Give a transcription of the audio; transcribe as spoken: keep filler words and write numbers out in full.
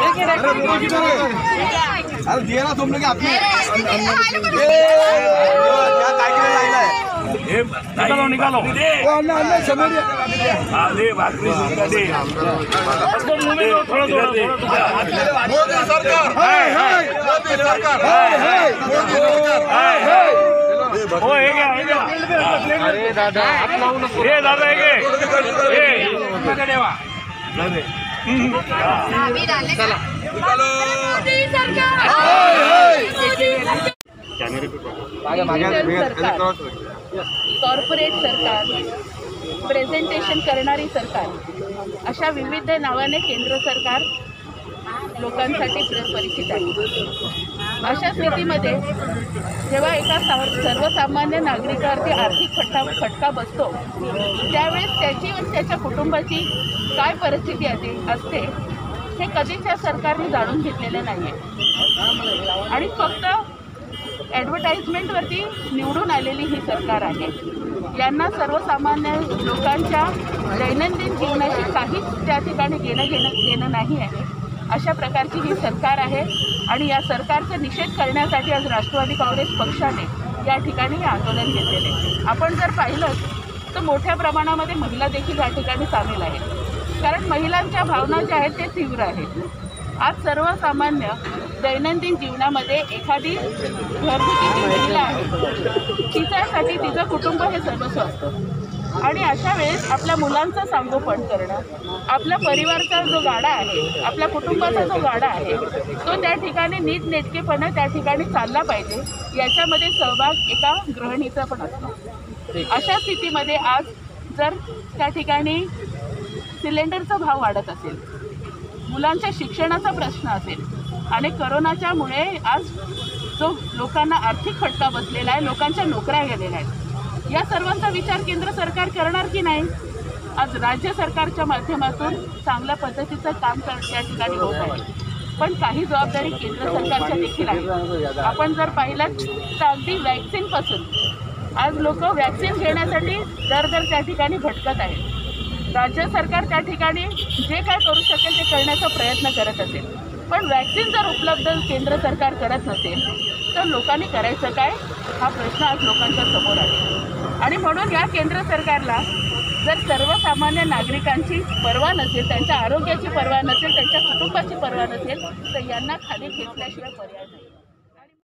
अरे दिया ना तुम लोग आपने क्या काय के लाइला है ये निकालो निकालो अन्ना अन्ना समोर दे भाकरी सुद्धा दे उसको मुंह में दो थोड़ा थोड़ा मोदी सरकार हाय हाय मोदी सरकार हाय हाय मोदी सरकार हाय हाय ओ हे घ्या हे घ्या अरे दादा हात लावू नको हे दादा हे घे हे मध्ये ठेवा दादा चला निकालो मोदी सरकार हाय हाय कॉर्पोरेट सरकार, प्रेझेंटेशन करणारी सरकार, अशा विविध नावाने केंद्र सरकार लोकांसाठी परिचित आहे। अशा स्थितीमध्ये जेव्हा एका सर्वसामान्य नागरिकावरती आर्थिक फटका फटका बसतो त्यावेळेस त्याची आणि त्याच्या कुटुंबाची काय परिस्थिती असते हे कधीच या सरकारने जाणून घेतलेलं नाही आहे आणि फक्त ॲडव्हर्टाइजमेंटवरती निवडून आलेली ही सरकार आहे। यांना सर्वसामान्य लोकांच्या दैनंदिन जीवनाशी काहीच त्या ठिकाणी घेणं घेणं घेणं नाही आहे। अशा प्रकारची ही सरकार आहे आणि या सरकारचा निषेध करण्यासाठी आज राष्ट्रवादी काँग्रेस पक्षाने या ठिकाणी हे आंदोलन घेतलेले। आपण जर पाहिलं तर मोठ्या प्रमाणामध्ये महिला देखील या ठिकाणी सामील आहेत, कारण महिलांच्या भावना ज्या आहेत ते तीव्र आहेत। आज सर्वसामान्य दैनंदिन जीवनामध्ये एखादी घरगुती जी महिला आहे तिच्यासाठी तिचं कुटुंब हे सर्वस्व असतं आणि अशा वेळेस आपल्या मुलांचं संगोपन करणं, आपल्या परिवाराचा जो गाडा आहे, आपल्या कुटुंबाचा जो गाडा आहे तो त्या ठिकाणी नीटनेटकेपणे त्या ठिकाणी चालला पाहिजे, याच्यामध्ये सहभाग एका गृहिणीचा पण असतो। अशा स्थितीमध्ये आज जर त्या ठिकाणी सिलेंडरचा भाव वाढत असेल, मुलांच्या शिक्षणाचा प्रश्न असेल आणि करोनाच्यामुळे आज जो लोकांना आर्थिक फटका बसलेला आहे, लोकांच्या नोकऱ्या गेलेल्या आहेत, या सर्वांचा विचार केंद्र सरकार करणार की नाही? आज राज्य सरकारच्या माध्यमातून चांगल्या पद्धतीचं काम कर त्या ठिकाणी होत आहे, पण काही जबाबदारी केंद्र सरकारच्या देखील आहे। आपण जर पाहिलं तर अगदी वॅक्सिनपासून आज लोक वॅक्सिन घेण्यासाठी दर दर त्या ठिकाणी भटकत आहेत। राज्य सरकार त्या ठिकाणी जे काय करू शकेल ते करण्याचा प्रयत्न करत असेल, पण वॅक्सिन जर उपलब्ध केंद्र सरकार करत नसेल तर लोकांनी करायचं काय हा प्रश्न आज लोकांच्या समोर आहे। आणि म्हणून या केंद्र सरकारला जर सर्वसामान्य नागरिकांची पर्वा नसेल, त्यांच्या आरोग्याची पर्वा नसेल, त्यांच्या कुटुंबाची पर्वा नसेल तर यांना खाली खेचल्याशिवाय पर्याय नाही।